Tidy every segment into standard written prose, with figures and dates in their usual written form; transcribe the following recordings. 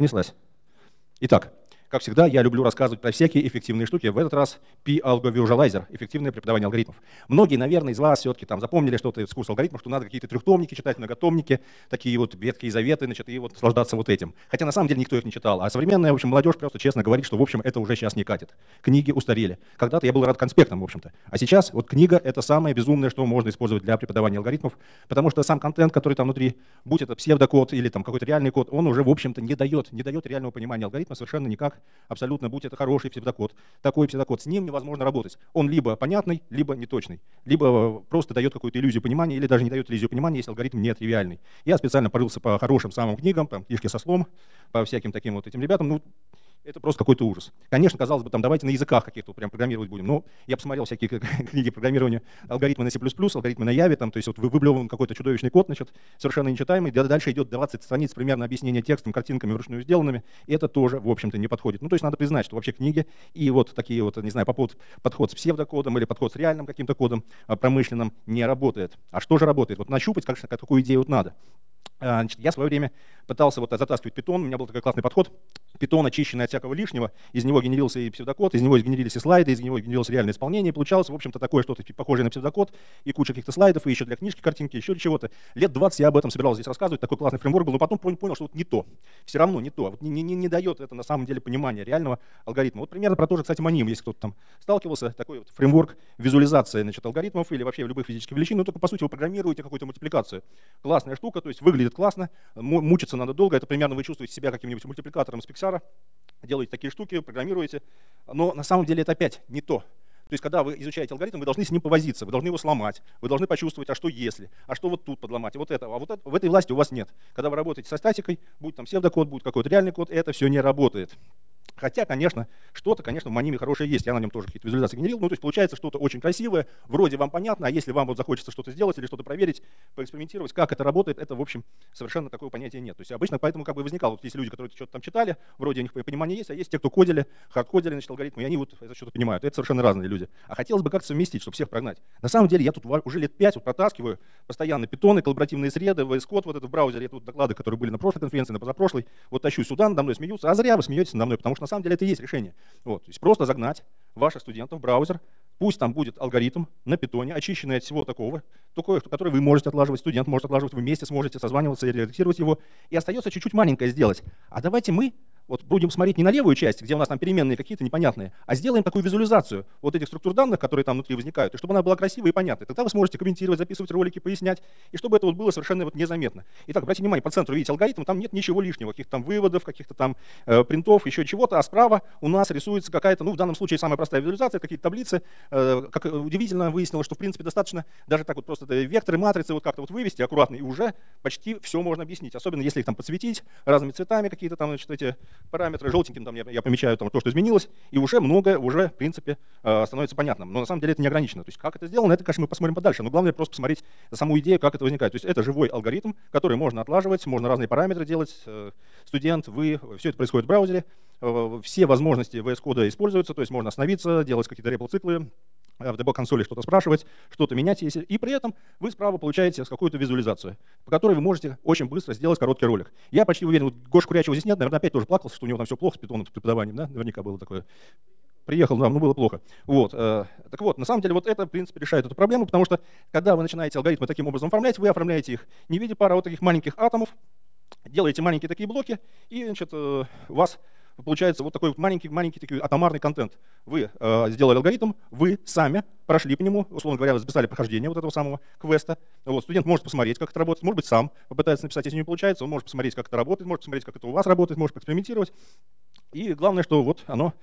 Понеслась. Итак, как всегда, я люблю рассказывать про всякие эффективные штуки. В этот раз P-Algo Visualizer, эффективное преподавание алгоритмов. Многие, наверное, из вас все-таки там запомнили что-то из курса алгоритмов, что надо какие-то трехтомники читать, многотомники, такие вот ветхие заветы, значит, и вот наслаждаться вот этим. Хотя на самом деле никто их не читал. А современная, в общем, молодежь просто честно говорит, что, в общем, это уже сейчас не катит. Книги устарели. Когда-то я был рад конспектам, в общем-то. А сейчас вот книга — это самое безумное, что можно использовать для преподавания алгоритмов, потому что сам контент, который там внутри, будь это псевдокод или там какой-то реальный код, он уже, в общем-то, не дает реального понимания алгоритма совершенно никак, абсолютно, будь это хороший псевдокод, такой псевдокод, с ним невозможно работать. Он либо понятный, либо неточный, либо просто дает какую-то иллюзию понимания, или даже не дает иллюзию понимания, если алгоритм не тривиальный. Я специально порылся по хорошим самым книгам, там, книжки со слом, по всяким таким вот этим ребятам. Ну, это просто какой-то ужас. Конечно, казалось бы, там давайте на языках каких-то прям программировать будем. Но я посмотрел всякие книги программирования, алгоритмы на C++, алгоритмы на Java, там, то есть вот выблевываем какой-то чудовищный код, значит, совершенно нечитаемый. Дальше идет 20 страниц примерно объяснения текстом, картинками вручную сделанными. И это тоже, в общем-то, не подходит. Ну, то есть надо признать, что вообще книги и вот такие вот, не знаю, подход с псевдокодом или подход с реальным каким-то кодом промышленным не работает. А что же работает? Вот нащупать, какую идею вот надо. Значит, я в свое время пытался вот затаскивать Python, у меня был такой классный подход. Python, очищенный от всякого лишнего, из него генерился и псевдокод, из него генерились и слайды, из него генерилось реальное исполнение. И получалось, в общем-то, такое что-то похожее на псевдокод, и куча каких-то слайдов, и еще для книжки картинки, еще чего-то. Лет 20 я об этом собирался здесь рассказывать, такой классный фреймворк был, но потом понял, что вот не то. Все равно не то. Вот не дает это на самом деле понимания реального алгоритма. Вот примерно про то же, кстати, Monим, если кто-то там сталкивался, такой вот фреймворк визуализации, значит, алгоритмов или вообще любых физических величин, но только по сути вы программируете какую-то мультипликацию. Классная штука, то есть выглядит классно, мучиться надо долго, это примерно вы чувствуете себя каким-нибудь мультипликатором из Pixar, делаете такие штуки, программируете, но на самом деле это опять не то. То есть, когда вы изучаете алгоритм, вы должны с ним повозиться, вы должны его сломать, вы должны почувствовать, а что если, а что вот тут подломать, вот это, в этой власти у вас нет. Когда вы работаете со статикой, будь там псевдокод, будет какой-то реальный код, это все не работает. Хотя, конечно, что-то, конечно, в Мониме хорошее есть. Я на нем тоже какие-то визуализации генерил. Ну, то есть получается что-то очень красивое, вроде вам понятно, а если вам вот захочется что-то сделать или что-то проверить, поэкспериментировать, как это работает, это, в общем, совершенно такого понятия нет. То есть обычно поэтому как бы возникало, вот есть люди, которые что-то там читали, вроде у них понимание есть, а есть те, кто кодили, хардкодили, значит, алгоритмы, и они вот это что-то понимают. Это совершенно разные люди. А хотелось бы как-то совместить, чтобы всех прогнать. На самом деле я тут уже лет 5 вот протаскиваю постоянно питоны, коллаборативные среды, VS Code, вот это в браузере, это вот доклады, которые были на прошлой конференции, на позапрошлой, вот тащу сюда, надо мной смеются, а зря вы смеетесь надо мной, потому что на самом деле это и есть решение. Вот, то есть просто загнать ваших студентов в браузер, пусть там будет алгоритм на питоне, очищенный от всего такого, который вы можете отлаживать, студент может отлаживать, вы вместе сможете созваниваться или редактировать его, и остается чуть-чуть маленькое сделать. А давайте мы вот будем смотреть не на левую часть, где у нас там переменные какие-то непонятные, а сделаем такую визуализацию вот этих структур данных, которые там внутри возникают, и чтобы она была красивой и понятной. Тогда вы сможете комментировать, записывать ролики, пояснять, и чтобы это вот было совершенно вот незаметно. Итак, обратите внимание, по центру видите алгоритм, там нет ничего лишнего, каких-то там выводов, каких-то там принтов, еще чего-то, а справа у нас рисуется какая-то, ну в данном случае самая простая визуализация, какие-то таблицы. Как удивительно выяснилось, что в принципе достаточно даже так вот просто векторы, матрицы вот как-то вот вывести аккуратно, и уже почти все можно объяснить. Особенно если их там подсветить разными цветами, какие-то там, значит, эти параметры, желтеньким там я помечаю там то, что изменилось, и уже многое уже, в принципе, становится понятным. Но на самом деле это не ограничено. То есть как это сделано, это, конечно, мы посмотрим подальше. Но главное просто посмотреть саму идею, как это возникает. То есть это живой алгоритм, который можно отлаживать, можно разные параметры делать. Студент, вы, все это происходит в браузере. Все возможности VS Code используются, то есть можно остановиться, делать какие-то репл-циклы, в дебаг-консоли что-то спрашивать, что-то менять, и при этом вы справа получаете какую-то визуализацию, по которой вы можете очень быстро сделать короткий ролик. Я почти уверен, вот Гоша Курячего здесь нет, наверное, опять тоже плакался, что у него там все плохо с питоном, с преподаванием, да? Наверняка было такое. Приехал, да, ну было плохо. Вот. Так вот, на самом деле вот это, в принципе, решает эту проблему, потому что когда вы начинаете алгоритмы таким образом оформлять, вы оформляете их не в виде пары вот таких маленьких атомов, делаете маленькие такие блоки, и, значит, у вас получается вот такой маленький такой атомарный контент. Вы сделали алгоритм, вы сами прошли по нему, условно говоря, вы записали прохождение вот этого самого квеста. Вот, студент может посмотреть, как это работает, может быть, сам попытается написать, если не получается, он может посмотреть, как это работает, может посмотреть, как это у вас работает, может поэкспериментировать. И главное, что вот оно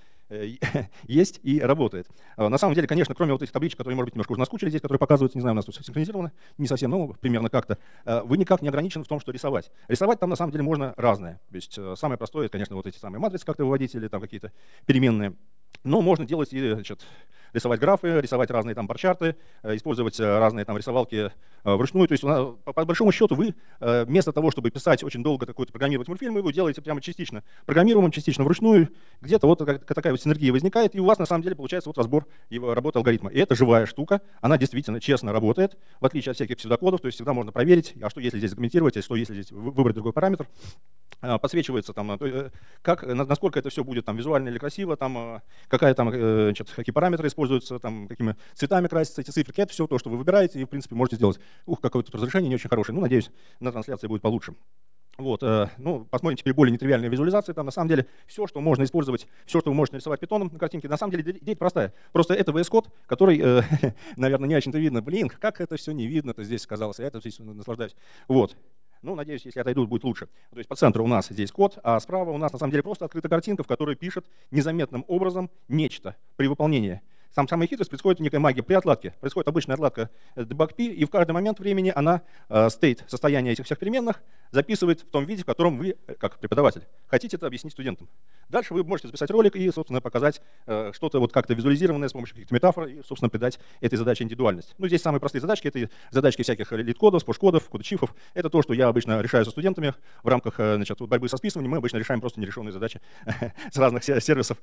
есть и работает. На самом деле, конечно, кроме вот этих табличек, которые, может быть, немножко уже наскучили здесь, которые показывают, не знаю, у нас тут все синхронизировано, не совсем, но примерно как-то, вы никак не ограничены в том, что рисовать. Рисовать там, на самом деле, можно разное. То есть самое простое, конечно, вот эти самые матрицы как-то выводить или там какие-то переменные. Но можно делать и, значит, рисовать графы, рисовать разные там барчарты, использовать разные там рисовалки вручную. То есть по большому счету вы вместо того, чтобы писать очень долго какой-то программировать мультфильм, вы его делаете прямо частично программируемым, частично вручную. Где-то вот такая вот синергия возникает, и у вас на самом деле получается вот разбор его работы алгоритма. И это живая штука, она действительно честно работает, в отличие от всяких псевдокодов, то есть всегда можно проверить, а что если здесь закомментировать, а что если здесь выбрать другой параметр. Подсвечивается там, насколько это все будет там визуально или красиво, там, какие параметры используются, там, какими цветами красятся эти циферки, это все то, что вы выбираете, и в принципе можете сделать. Какое тут разрешение не очень хорошее, ну, надеюсь, на трансляции будет получше. Вот, посмотрим теперь более нетривиальные визуализации. Там на самом деле все, что можно использовать, все, что вы можете нарисовать питоном на картинке, на самом деле идея простая. Просто это VS-код, который, наверное, не очень-то видно. Блин, как это все не видно-то здесь сказалось, я это здесь наслаждаюсь. Вот. Ну, надеюсь, если отойдут, будет лучше. То есть по центру у нас здесь код, а справа у нас на самом деле просто открыта картинка, в которой пишет незаметным образом нечто при выполнении. Самая хитрость происходит некая магия при отладке. Происходит обычная отладка debug p, и в каждый момент времени она state, состояние этих всех переменных, записывает в том виде, в котором вы, как преподаватель, хотите это объяснить студентам. Дальше вы можете записать ролик и, собственно, показать что-то вот как-то визуализированное с помощью каких-то метафор и, собственно, придать этой задаче индивидуальность. Ну, здесь самые простые задачки, это задачки всяких лид-кодов, спош-кодов, кодочифов. Это то, что я обычно решаю со студентами в рамках борьбы со списыванием. Мы обычно решаем просто нерешенные задачи с разных сервисов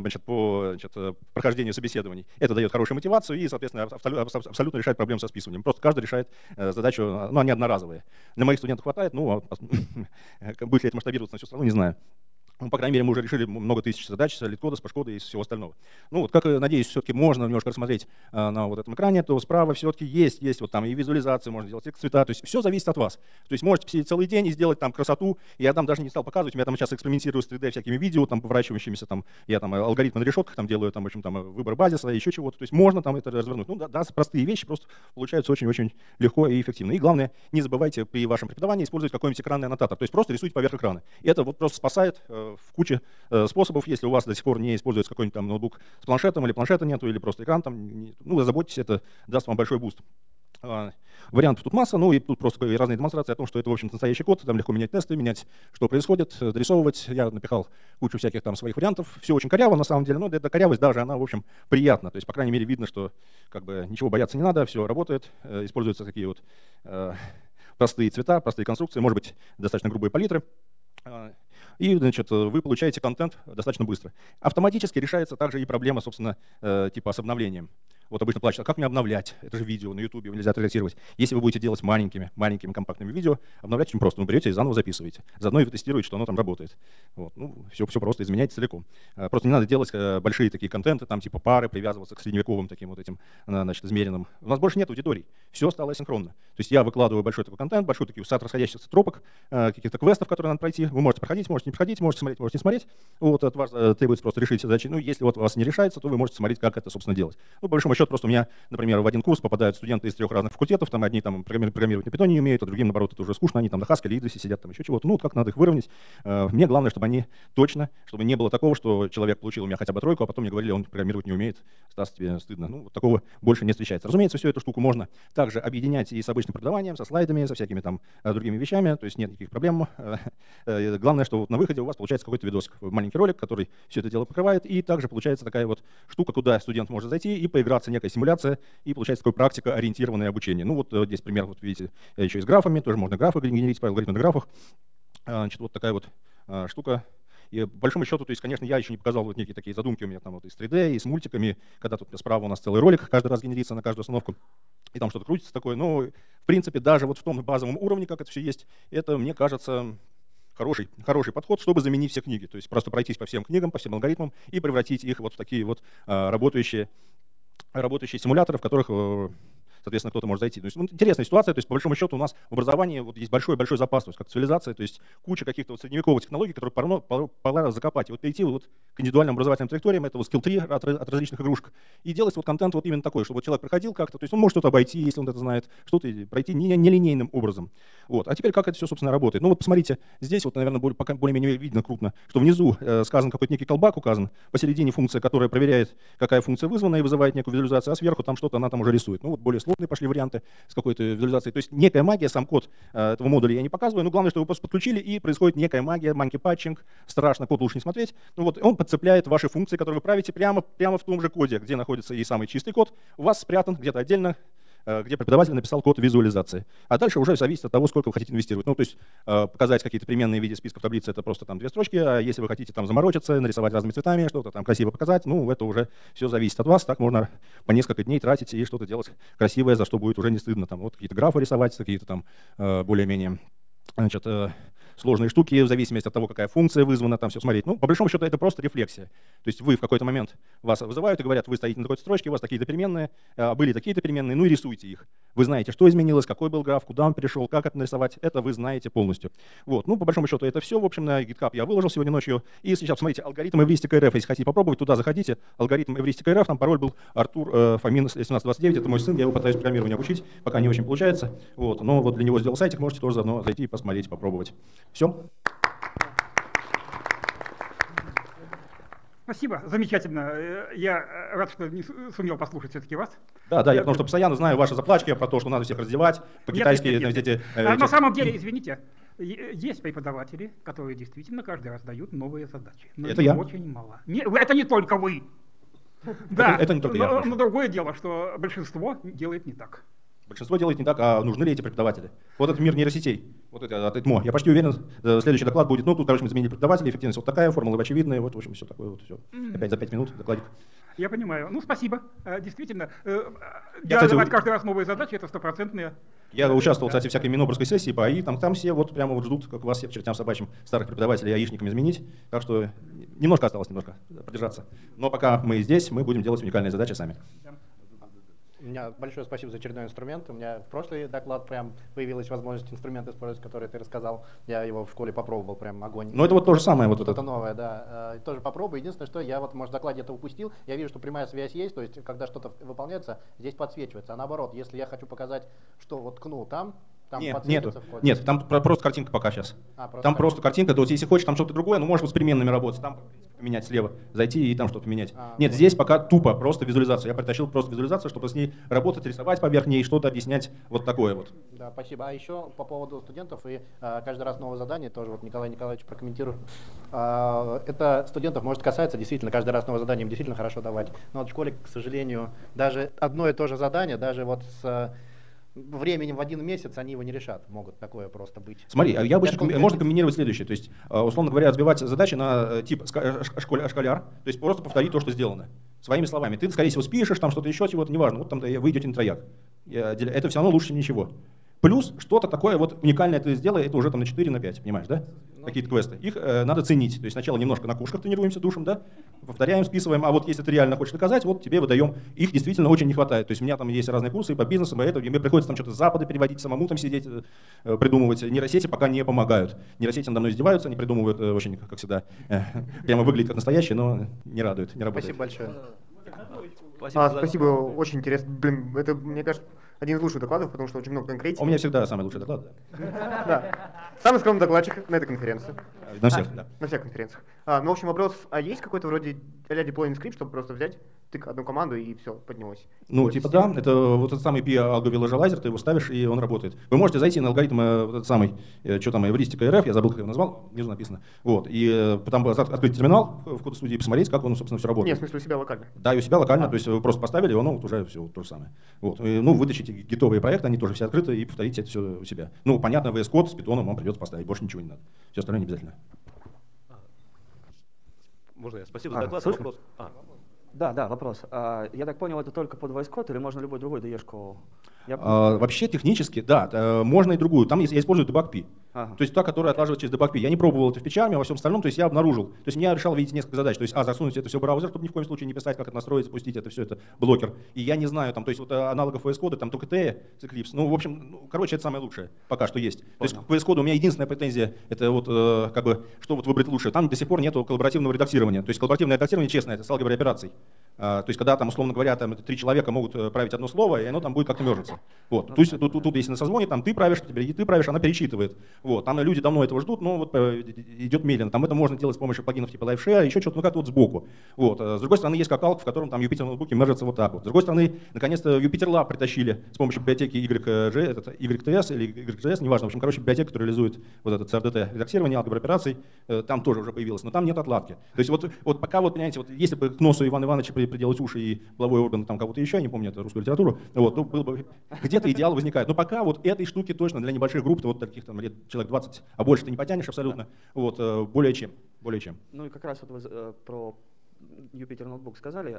по прохождению собеседований. Это дает хорошую мотивацию и, соответственно, абсолютно решает проблему со списыванием. Просто каждый решает задачу, ну, они одноразовые. Для моих студентов хватает, ну, будет ли это масштабироваться на всю страну, не знаю. Ну, по крайней мере, мы уже решили много тысяч задач с лид-кода, с паш-кода и всего остального. Ну, вот, как, надеюсь, все-таки можно немножко рассмотреть на вот этом экране, то справа все-таки есть вот там и визуализация, можно делать текст, цвета, то есть все зависит от вас. То есть можете посидеть целый день и сделать там красоту. Я там даже не стал показывать, я там сейчас экспериментирую с 3D всякими видео, там, поворачивающимися, там, я там алгоритмы на решетках там делаю, там, в общем, там, выбор базиса, еще чего-то. То есть можно там это развернуть. Ну, да, простые вещи просто получаются очень-очень легко и эффективно. И главное, не забывайте при вашем преподавании использовать какой-нибудь экранный аннотатор. То есть просто рисуйте поверх экрана. И это вот просто спасает в куче способов, если у вас до сих пор не используется какой-нибудь там ноутбук с планшетом или планшета нету, или просто экран там, ну, озаботьтесь, это даст вам большой буст. Вариантов тут масса, ну и тут просто разные демонстрации о том, что это, в общем-то, настоящий код, там легко менять тесты, менять, что происходит, дорисовывать. Я напихал кучу всяких там своих вариантов. Все очень коряво на самом деле, но эта корявость даже, она, в общем, приятна. То есть, по крайней мере, видно, что как бы ничего бояться не надо, все работает, используются такие вот простые цвета, простые конструкции, может быть, достаточно грубые палитры. И, значит, вы получаете контент достаточно быстро. Автоматически решается также и проблема, собственно, типа с обновлением. Вот обычно плачут, а как мне обновлять? Это же видео на YouTube, нельзя отредактировать. Если вы будете делать маленькими компактными видео, обновлять очень просто. Вы берете и заново записываете. Заодно и вы тестируете, что оно там работает. Вот. Ну, все просто изменяйте целиком. Просто не надо делать большие такие контенты, там типа пары, привязываться к средневековым таким вот этим, значит, измеренным. У нас больше нет аудиторий. Все стало асинхронно. То есть я выкладываю большой такой контент, большой такой сад расходящихся тропок, каких-то квестов, которые надо пройти. Вы можете проходить, можете не проходить, можете смотреть, можете не смотреть. Вот от вас требуется просто решить задачи. Ну, если вот у вас не решается, то вы можете смотреть, как это, собственно, делать. Ну, по большому счету, просто у меня, например, в один курс попадают студенты из 3 разных факультетов, там одни там программировать на питоне не умеют, а другим, наоборот, это уже скучно, они там на Haskell, Idris сидят, там еще чего-то. Ну, вот как надо их выровнять. Мне главное, чтобы они точно, чтобы не было такого, что человек получил у меня хотя бы 3, а потом мне говорили, он программировать не умеет, Стас, тебе стыдно. Ну, вот такого больше не встречается. Разумеется, всю эту штуку можно также объединять и с обычным преподаванием, со слайдами, со всякими там другими вещами, то есть нет никаких проблем. Главное, что вот на выходе у вас получается какой-то видосик, маленький ролик, который все это дело покрывает, и также получается такая вот штука, куда студент может зайти и поиграться, некая симуляция, и получается такое практика-ориентированное обучение. Ну вот здесь пример, вот видите, еще и с графами, тоже можно графы генерить по алгоритму на графах. Значит, вот такая вот штука. И по большому счету, то есть, конечно, я еще не показал вот некие такие задумки у меня там вот и с 3D, и с мультиками, когда тут справа у нас целый ролик каждый раз генерится на каждую остановку, и там что-то крутится такое. Но, в принципе, даже вот в том базовом уровне, как это все есть, это, мне кажется, хороший подход, чтобы заменить все книги. То есть просто пройтись по всем книгам, по всем алгоритмам и превратить их вот в такие вот работающие симуляторы, в которых, соответственно, кто-то может зайти. То есть, интересная ситуация, то есть, по большому счету, у нас в образовании вот есть большой запас, то есть, как цивилизация, то есть куча каких-то вот средневековых технологий, которые пора закопать. И вот перейти вот к индивидуальным образовательным траекториям, это вот скилл-3 от различных игрушек, и делать вот контент вот именно такой, чтобы вот человек проходил как-то, то есть он может что-то обойти, если он это знает, что-то пройти нелинейным образом. Вот. А теперь как это все, собственно, работает? Ну вот посмотрите, здесь вот, наверное, более-менее видно крупно, что внизу сказан какой-то некий callback указан, посередине функция, которая проверяет, какая функция вызвана и вызывает некую визуализацию, а сверху там что-то она там уже рисует. Ну вот более сложно. свободные пошли варианты с какой-то визуализацией. То есть некая магия, сам код этого модуля я не показываю, но главное, что вы просто подключили, и происходит некая магия, манки-патчинг, страшно, код лучше не смотреть. Ну вот, он подцепляет ваши функции, которые вы правите прямо в том же коде, где находится и самый чистый код, у вас спрятан где-то отдельно, где преподаватель написал код визуализации. А дальше уже зависит от того, сколько вы хотите инвестировать. Ну, то есть показать какие-то переменные в виде списков таблицы — это просто там 2 строчки, а если вы хотите там заморочиться, нарисовать разными цветами, что-то там красиво показать, ну, это уже все зависит от вас. Так можно по несколько дней тратить и что-то делать красивое, за что будет уже не стыдно. Там вот какие-то графы рисовать, какие-то там более-менее, значит, сложные штуки, в зависимости от того, какая функция вызвана, там все смотреть. Ну, по большому счету, это просто рефлексия. То есть вы в какой-то момент вас вызывают и говорят, вы стоите на такой строчке, у вас такие-то переменные, были такие-то переменные, ну и рисуйте их. Вы знаете, что изменилось, какой был граф, куда он перешел, как это нарисовать, это вы знаете полностью. Вот, ну, по большому счету, это все. В общем, на GitHub я выложил сегодня ночью. И сейчас, смотрите, алгоритм Эвристика РФ, если хотите попробовать, туда заходите. Алгоритм Эвристика РФ, там пароль был Артур Фомин 1729, это мой сын, я его пытаюсь программированию обучить, пока не очень получается. Вот, но вот для него сделал сайтик, можете тоже заодно зайти и посмотреть, попробовать. Все. Спасибо, замечательно. Я рад, что не сумел послушать все-таки вас. Да, я потому что постоянно знаю ваши заплачки про то, что надо всех раздевать, по-китайски. На самом деле, извините, есть преподаватели, которые действительно каждый раз дают новые задачи. Но это я. Очень мало. Это не только вы. Да, это не только я. Но другое дело, что большинство делает не так. Большинство делает не так, а нужны ли эти преподаватели? Вот этот мир нейросетей, вот это от ЭТМО. Я почти уверен, следующий доклад будет, ну тут, короче, мы изменили преподавателей, эффективность вот такая, формула очевидная, вот, в общем, все такое вот, все. Опять за 5 минут докладик. Я понимаю. Ну, спасибо. Действительно, давать каждый раз новые задачи — это стопроцентные. Я участвовал, кстати, в всякой минобрской сессии по АИ, там все вот прямо вот ждут, как вас всех чертям собачьим, старых преподавателей аишниками изменить. Так что немножко осталось, продержаться. Но пока мы здесь, мы будем делать уникальные задачи сами. У меня большое спасибо за очередной инструмент. У меня в прошлый доклад прям появилась возможность инструмент использовать, который ты рассказал. Я его в школе попробовал, прям огонь. Ну это вот то же самое. Вот это новое, да. Тоже попробую. Единственное, что я вот, может, в докладе это упустил. Я вижу, что прямая связь есть, то есть когда что-то выполняется, здесь подсвечивается. А наоборот, если я хочу показать, что вот ткнул там нет, там просто картинка пока сейчас. Там просто картинка, то есть если хочешь там что-то другое, ну можешь с переменными работать, там поменять слева, зайти и там что-то менять. Нет, вот. Здесь пока тупо, просто визуализация. Я притащил просто визуализацию, чтобы с ней работать, рисовать поверх ней, что-то объяснять, вот такое вот. Да, спасибо. А еще по поводу студентов и каждый раз новое задание, тоже вот Николай Николаевич прокомментирует. Это студентов может касаться, действительно, каждый раз новое задание им действительно хорошо давать. Но вот в школе, к сожалению, даже одно и то же задание, даже вот с временем в 1 месяц они его не решат, могут такое просто быть. Смотри, я обычно можно комбинировать следующее, то есть, условно говоря, разбивать задачи на тип школяр, то есть просто повторить то, что сделано, своими словами. Ты, скорее всего, спишешь, там что-то еще, чего-то, неважно, вот там вы идете на трояк. Это все равно лучше, чем ничего. Плюс что-то такое вот уникальное ты сделай, это уже там на 4, на 5, понимаешь, да? Какие-то квесты. Их надо ценить. То есть сначала немножко на кушках тренируемся, душем, да? Повторяем, списываем, а вот если ты реально хочешь доказать, вот тебе выдаем. Их действительно очень не хватает. То есть у меня там есть разные курсы и по бизнесу, и мне приходится там что-то с Запада переводить, самому там сидеть, придумывать. Нейросети пока не помогают. Нейросети надо мной издеваются, они придумывают очень, как всегда, прямо выглядит как настоящие, но не радует, не работает. Спасибо большое. Спасибо, очень интересно. Блин, это, мне кажется, один из лучших докладов, потому что очень много конкретики. У меня всегда самый лучший доклад. Да. Самый скромный докладчик на этой конференции. На всех, да. На всех конференциях. Ну, в общем, вопрос, а есть какой-то вроде а-ля deployment скрипт, чтобы просто взять одну команду и все, поднялось? Ну, типа да, это вот этот самый P-Algo-Visualizer, ты его ставишь, и он работает. Вы можете зайти на алгоритм вот этот самый, что там, Эвристика РФ, я забыл, как его назвал, внизу написано. Вот, и потом открыть терминал в код-студии и посмотреть, как он, собственно, все работает. Нет, в смысле у себя локально. Да, и у себя локально, то есть вы просто поставили, и оно вот уже все то же самое. Вот. И, ну, вытащите гитовые проекты, они тоже все открыты, и повторите это все у себя. Ну, понятно, VS Code с питоном вам придется поставить, больше ничего не надо. Все остальное не обязательно. Можно я? Спасибо за доклад. Вопрос. Да, вопрос. Я так понял, это только под VS Code или можно любой другой DE-шку? Вообще технически, да, можно и другую. Там я использую debug-P. То есть та, которая отлаживает через debug-P. Я не пробовал это в печами, а во всем остальном, то есть я обнаружил. То есть я решал видеть несколько задач. То есть, засунуть это все в браузер, чтобы ни в коем случае не писать, как это настроить, запустить это все, это блокер. И я не знаю, там, то есть вот аналогов VS Code, там только T с Eclipse. Ну, в общем, короче, это самое лучшее пока что есть. То есть к VS Code у меня единственная претензия, это вот как бы, что вот выбрать лучше. Там до сих пор нету коллаборативного редактирования. То есть коллаборативное редактирование, честно, это с алгеброй операций. То есть, когда там, условно говоря, там 3 человека могут править одно слово, и оно там будет как-то мержиться. Вот. То есть, тут, если на созвоне, там ты правишь, и ты правишь, она перечитывает. Вот. Там люди давно этого ждут, но вот идет медленно. Там это можно делать с помощью плагинов типа LiveShare, еще что-то, ну как-то вот сбоку. Вот. С другой стороны, есть скакалка, в котором там Юпитер ноутбуки мержатся вот так вот. С другой стороны, наконец-то Юпитер Lab притащили с помощью библиотеки YTS или YTS, неважно, в общем, короче, библиотека, которая реализует вот этот CRDT редактирование, алгебра операций, там тоже уже появилась, но там нет отладки. То есть вот пока вот, понимаете, вот если бы к носу Ивана Ивановича приделать уши и половой орган там кого-то еще, я не помню, это русскую литературу, вот, ну, был бы, где-то идеал возникает. Но пока вот этой штуки точно для небольших групп, вот таких там лет человек 20, а больше ты не потянешь абсолютно, вот, более чем. Ну и как раз вот вы про Юпитер ноутбук сказали.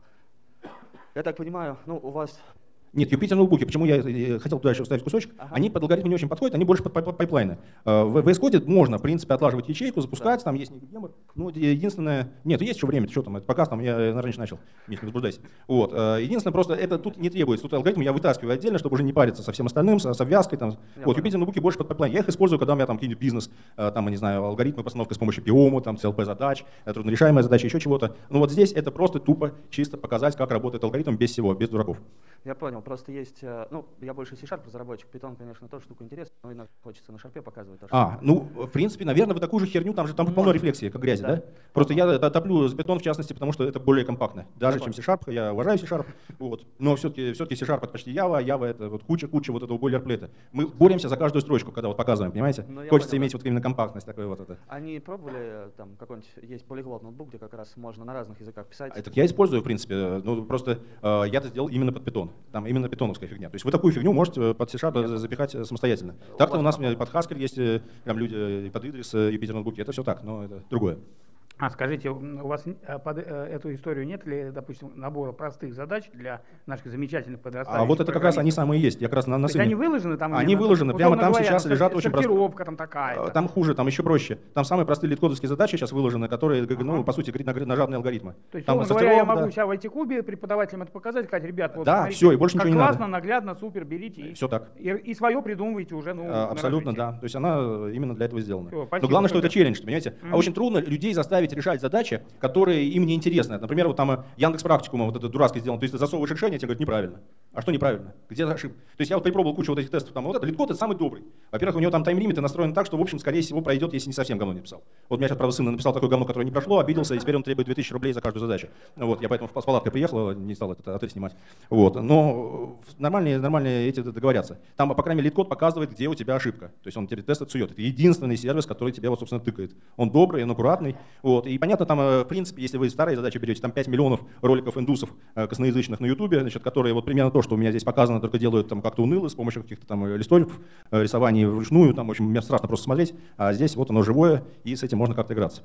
Я так понимаю, ну у вас... Нет, Юпитер ноутбуки, почему я хотел туда еще вставить кусочек, они под алгоритмы не очень подходят, они больше под пайплайны. В VS Code можно, в принципе, отлаживать ячейку, запускать, там есть некий гемор. Ну, единственное, нет, есть еще время, что там, это показ, там, я раньше начал, Миш, не возбуждайся. Вот. Единственное, просто это тут не требуется, тут алгоритм я вытаскиваю отдельно, чтобы уже не париться со всем остальным, с обвязкой. Там. Вот, Юпитер ноутбуки больше под пайплайн. Я их использую, когда у меня там какие-нибудь бизнес, там, не знаю, алгоритмы постановки с помощью PIOM, там, CLP-задач, труднорешаемая задача, еще чего-то. Ну вот здесь это просто тупо, чисто показать, как работает алгоритм без всего, без дураков. Я понял, просто есть, ну, я больше C# разработчик, Python, конечно, тоже штука интересная, но иногда хочется на шарпе показывать. Ну, в принципе, наверное, вы такую же херню, там полно рефлексии, как грязи, да? Просто я топлю за Python, в частности, потому что это более компактно, даже чем C#, я уважаю C#, вот. Но все-таки C# это почти Java, Java это вот куча вот этого бойлерплейта. Мы боремся за каждую строчку, когда вот показываем, понимаете? Хочется иметь вот именно компактность такой вот это. Они пробовали, там какой-нибудь есть полиглот ноутбук, где как раз можно на разных языках писать? Это я использую, в принципе, ну просто я это сделал именно под Python, там именно питоновская фигня. То есть вы такую фигню можете под C# запихать самостоятельно. Так-то у нас под Haskell есть прям люди и под Idris, и Юпитер ноутбуки, это все так, но это другое. Скажите, у вас под эту историю нет ли, допустим, набора простых задач для наших замечательных подрастающих? А вот это как раз они самые есть. Я как раз на сыне. Они выложены там? Они выложены, прямо там сейчас лежат очень простые. Сортировка там такая. Там хуже, там еще проще. Там самые простые лид-кодовские задачи сейчас выложены, которые, ну, по сути, на жадные алгоритмы. То есть, условно говоря, я могу себя в IT-кубе преподавателям это показать, сказать, ребят, вот да, смотрите, все, и больше ничего не надо. Классно, наглядно, супер, берите. Все так. И свое придумываете уже. Ну, абсолютно, да. То есть она именно для этого сделана. Все, но главное, что это челлендж, понимаете? А очень трудно людей заставить решать задачи, которые им не интересны. Например, вот там Яндекс.Практикума, вот это дурацкое сделано. То есть ты засовываешь решение, тебе говорят неправильно. А что неправильно? Где ошибка? То есть я вот перепробовал кучу вот этих тестов. Там, вот это лид-код, это самый добрый. Во-первых, у него там тайм-лимиты настроены так, что, в общем, скорее всего, пройдет, если не совсем говно не написал. Вот у меня сейчас, правда, сын написал такое говно, которое не прошло, обиделся, и теперь он требует 2000 рублей за каждую задачу. Вот, я поэтому с палаткой приехал, не стал этот отель снимать. Вот. Но нормальные эти договорятся. Там, по крайней мере, лид-код показывает, где у тебя ошибка. То есть он тебе тест отсует. Это единственный сервис, который тебя, вот, собственно, тыкает. Он добрый, он аккуратный. Вот. И понятно, там, в принципе, если вы старые задачи берете, там 5 миллионов роликов индусов косноязычных на Ютубе, значит, которые вот примерно то, что у меня здесь показано, только делают там как-то уныло, с помощью каких-то там листочков, рисований вручную, там, в общем, мне страшно просто смотреть, а здесь вот оно живое, и с этим можно как-то играться.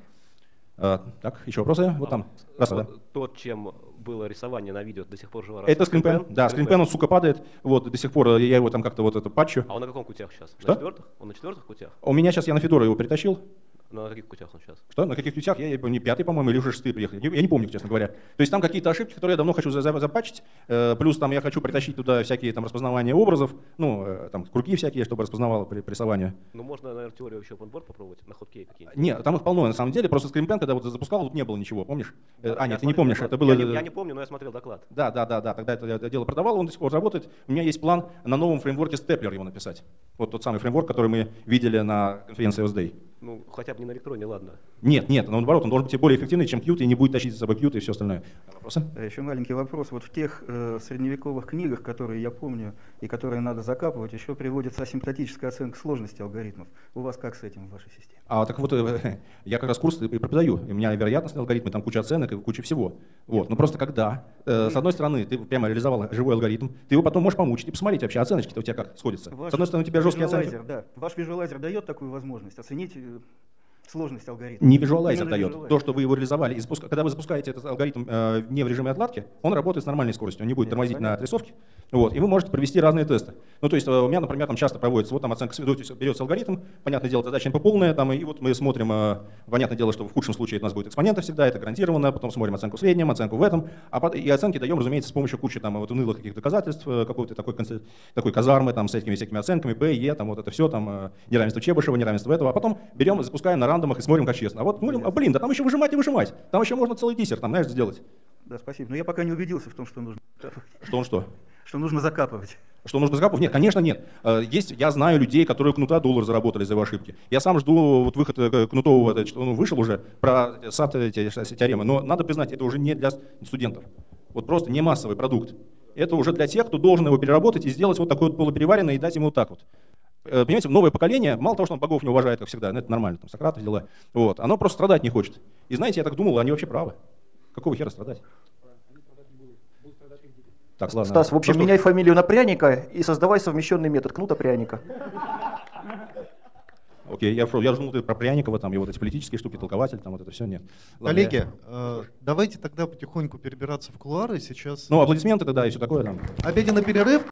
Так, еще вопросы? Вот там. Да. То, чем было рисование на видео, до сих пор живо. Это скринпен. Да, скринпен, он, сука, падает. Вот, до сих пор я его там как-то вот это патчу. А он на каком кутях сейчас? Что? На 4-х? Он на 4-х кутях? У меня сейчас, я на Федора его перетащил. На каких кутях он сейчас? Что? На каких кутях? Я не 5-й, по-моему, или уже 6-й приехали. Я не помню, честно говоря. То есть там какие-то ошибки, которые я давно хочу запатчить. Плюс там я хочу притащить туда всякие там распознавания образов. Ну, там круги всякие, чтобы распознавало при рисовании. Ну, можно, наверное, теорию вообще open board попробовать, на хоткей какие-нибудь. Нет, там их полно, на самом деле. Просто скринпен, когда вот запускал, тут не было ничего, помнишь? Нет, ты не помнишь, это было... Я не помню, но я смотрел доклад. Да, тогда это дело продавал, он до сих пор работает. У меня есть план на новом фреймворке Stepler его написать. Вот тот самый фреймворк, который мы видели на конференции OSDay. Ну, хотя бы не на электроне, ладно. Нет, наоборот, он должен быть более эффективный, чем Qt, и не будет тащить за собой Qt и все остальное. Вопросы? Еще маленький вопрос. Вот в тех средневековых книгах, которые я помню и которые надо закапывать, еще приводится асимптотическая оценка сложности алгоритмов. У вас как с этим в вашей системе? Так вот, я как раз курс и преподаю. У меня вероятностные алгоритмы, там куча оценок и куча всего. Вот. Но просто когда, с одной стороны, ты прямо реализовал живой алгоритм, ты его потом можешь помучить и посмотреть вообще, оценочки-то у тебя как сходятся. С одной стороны, у тебя жесткие оценки. Да. Ваш визуалайзер дает такую возможность оценить сложность алгоритма. Не визуалайзер дает. То, что вы его реализовали. Когда вы запускаете этот алгоритм не в режиме отладки, он работает с нормальной скоростью, он не будет тормозить на отрисовке. Вот, и вы можете провести разные тесты. Ну, то есть у меня, например, там часто проводится, вот там оценка, берется алгоритм, понятное дело, задача не полная, там, и вот мы смотрим, понятное дело, что в худшем случае это у нас будет экспоненты всегда, это гарантированно, потом смотрим оценку в среднем, оценку в этом, и оценки даем, разумеется, с помощью кучи там вот унылых каких-то доказательств, какой-то такой казармы там с этими всякими оценками, Б, Е, там вот это все, там неравенство Чебышева, неравенство этого, а потом берем, запускаем на рандомах и смотрим, как честно. А вот, да там еще выжимать и выжимать, там еще можно целый диссер, там, знаешь, сделать. Да, спасибо. Но я пока не убедился в том, что нужно Что он что? что нужно закапывать. Что нужно закапывать? Нет, конечно, нет. Есть, я знаю людей, которые кнута доллар заработали за его ошибки. Я сам жду вот выход кнутового, он вышел уже, про САТ теоремы, но надо признать, это уже не для студентов. Вот просто не массовый продукт. Это уже для тех, кто должен его переработать и сделать вот такой вот полупереваренный и дать ему вот так вот. Понимаете, новое поколение, мало того, что он богов не уважает, как всегда, это нормально, там, Сократов дела, вот, оно просто страдать не хочет. И знаете, я так думал, они вообще правы. Какого хера страдать? Так, ладно. Стас, в общем, Ну, меняй фамилию на Пряника и создавай совмещенный метод кнута-пряника. Окей, я думал, ты про Пряникова, там, и вот эти политические штуки, толкователь, там, вот это все, нет. Ладно, Коллеги, давайте тогда потихоньку перебираться в кулуары сейчас. Ну, аплодисменты тогда и все такое там. Обеденный перерыв.